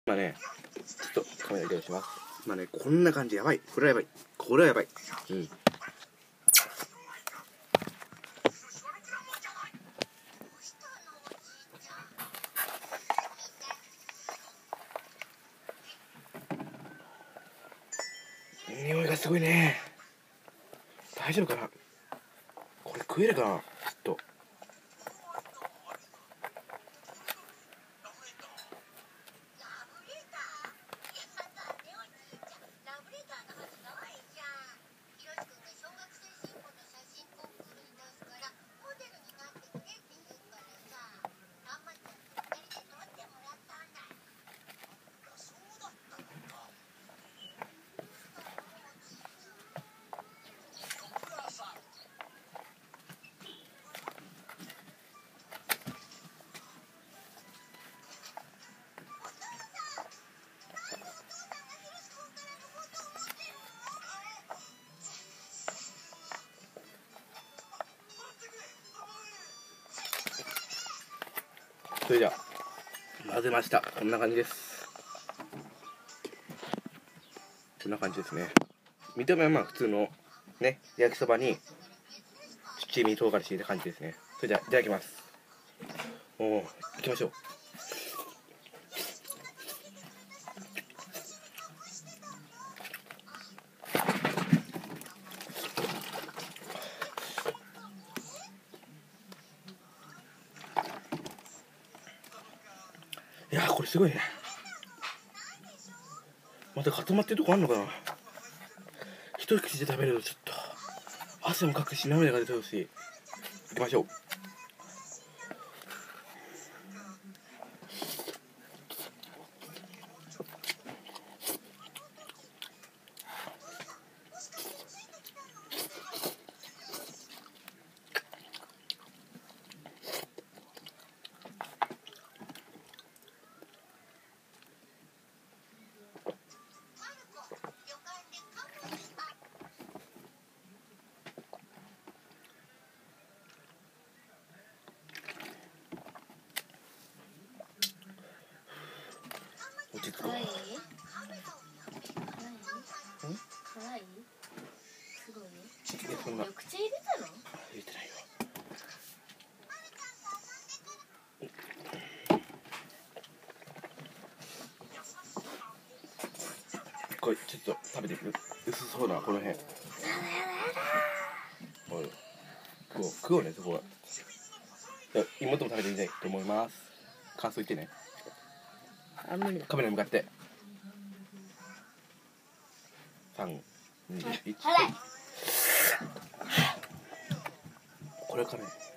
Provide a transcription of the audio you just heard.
今ね、ちょっとカメラ移動します。今ね、こんな感じ。やばい。これはやばい。これはやばい。うん。匂いがすごいね。大丈夫かな。これ食えるかな。ちょっと。それじゃあ混ぜました。こんな感じです。こんな感じですね。見た目はまあ普通のね、焼きそばに七味唐辛子入れた感じですね。それじゃあいただきます。おお、行きましょう。いやー、これすごいね。また固まってるとこあんのかな。一口で食べるとちょっと汗もかくし涙が出てるし。行きましょう。落ち着こう。 辛い？すごい？ そんな口入れたの？ 入れてないよ。これちょっと食べていく。薄そうなこの辺。おい、食おうね、そこは。妹も食べてみたいと思います。感想言ってね。カメラに向かって。3、2、1。これからね。